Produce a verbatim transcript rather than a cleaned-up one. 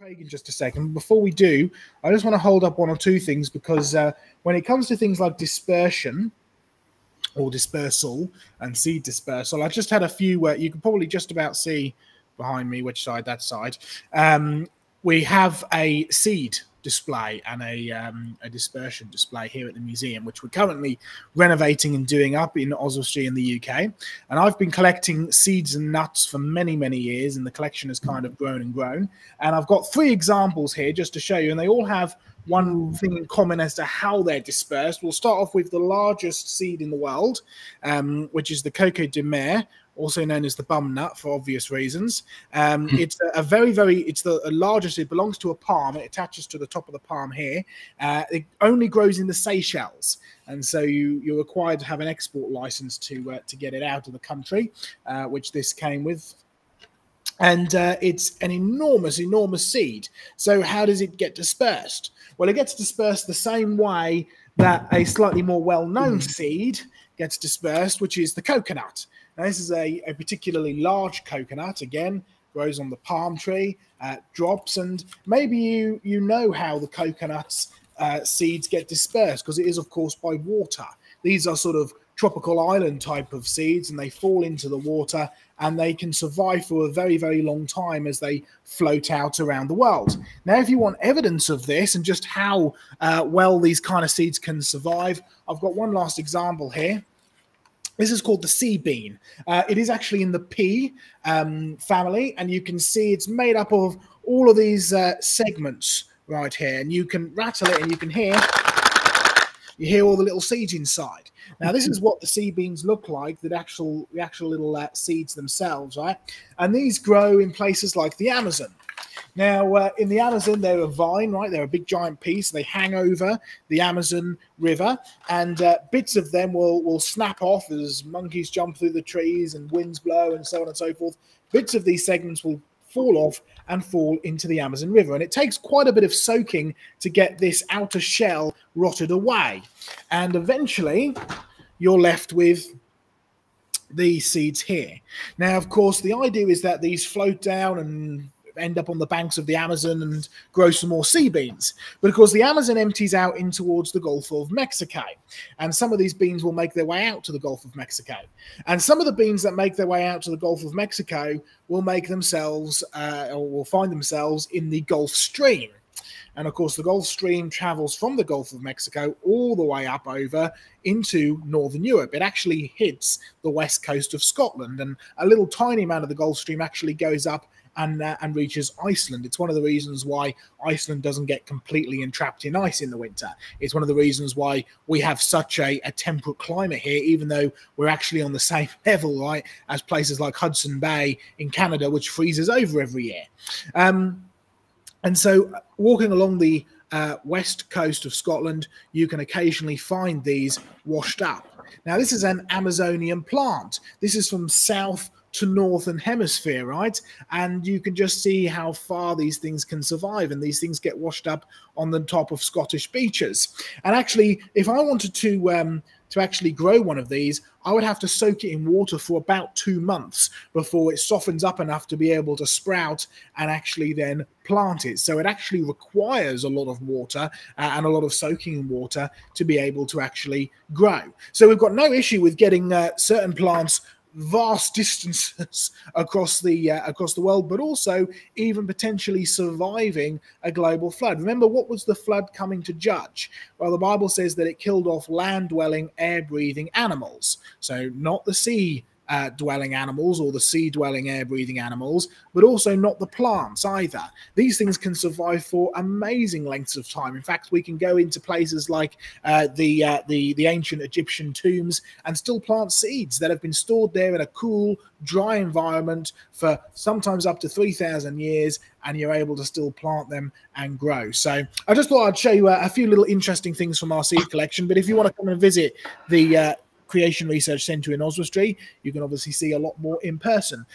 Craig in just a second. Before we do, I just want to hold up one or two things because uh, when it comes to things like dispersion or dispersal and seed dispersal, I just had a few where you can probably just about see behind me which side, that side. Um, we have a seed display and a, um, a dispersion display here at the museum, which we're currently renovating and doing up in Oswestry in the U K. And I've been collecting seeds and nuts for many, many years, and the collection has kind of grown and grown. And I've got three examples here just to show you, and they all have one thing in common as to how they're dispersed. We'll start off with the largest seed in the world, um, which is the coco de mer, also known as the bum nut for obvious reasons. Um, it's a, a very, very, it's the largest, it belongs to a palm, it attaches to the top of the palm here. Uh, it only grows in the Seychelles. And so you, you're required to have an export license to, uh, to get it out of the country, uh, which this came with. And uh, it's an enormous, enormous seed. So how does it get dispersed? Well, it gets dispersed the same way that a slightly more well-known seed gets dispersed, which is the coconut. Now, this is a, a particularly large coconut, again, grows on the palm tree, uh, drops, and maybe you, you know how the coconut's uh, seeds get dispersed, because it is, of course, by water. These are sort of tropical island type of seeds, and they fall into the water, and they can survive for a very, very long time as they float out around the world. Now, if you want evidence of this and just how uh, well these kind of seeds can survive, I've got one last example here. This is called the sea bean. Uh, it is actually in the pea um, family, and you can see it's made up of all of these uh, segments right here, and you can rattle it and you can hear you hear all the little seeds inside. Now, this is what the sea beans look like, the actual, the actual little uh, seeds themselves, right? And these grow in places like the Amazon. Now, uh, in the Amazon, they're a vine, right? They're a big giant piece. They hang over the Amazon River, and uh, bits of them will, will snap off as monkeys jump through the trees and winds blow and so on and so forth. Bits of these segments will fall off and fall into the Amazon River. And it takes quite a bit of soaking to get this outer shell rotted away. And eventually, you're left with these seeds here. Now, of course, the idea is that these float down and end up on the banks of the Amazon and grow some more sea beans. But of course, the Amazon empties out in towards the Gulf of Mexico. And some of these beans will make their way out to the Gulf of Mexico. And some of the beans that make their way out to the Gulf of Mexico will make themselves, uh, or will find themselves in the Gulf Stream. And of course, the Gulf Stream travels from the Gulf of Mexico all the way up over into Northern Europe. It actually hits the west coast of Scotland, and a little tiny amount of the Gulf Stream actually goes up and, uh, and reaches Iceland. It's one of the reasons why Iceland doesn't get completely entrapped in ice in the winter. It's one of the reasons why we have such a, a temperate climate here, even though we're actually on the same level, right, as places like Hudson Bay in Canada, which freezes over every year. Um, and so walking along the uh, west coast of Scotland, you can occasionally find these washed up. Now, this is an Amazonian plant. This is from south to northern hemisphere, right? And you can just see how far these things can survive, and these things get washed up on the top of Scottish beaches. And actually, if I wanted to um, to actually grow one of these, I would have to soak it in water for about two months before it softens up enough to be able to sprout and actually then plant it. So it actually requires a lot of water uh, and a lot of soaking in water to be able to actually grow. So we've got no issue with getting uh, certain plants vast distances across the uh, across the world, but also even potentially surviving a global flood. Remember, what was the flood coming to judge? Well, the Bible says that it killed off land-dwelling, air-breathing animals. So not the sea Uh, dwelling animals or the sea dwelling air breathing animals, but also not the plants either. These things can survive for amazing lengths of time. In fact, we can go into places like uh, the, uh, the the ancient Egyptian tombs and still plant seeds that have been stored there in a cool, dry environment for sometimes up to three thousand years, and you're able to still plant them and grow. So I just thought I'd show you a, a few little interesting things from our seed collection. But if you want to come and visit the uh, Creation Research Centre in Oswestry, you can obviously see a lot more in person.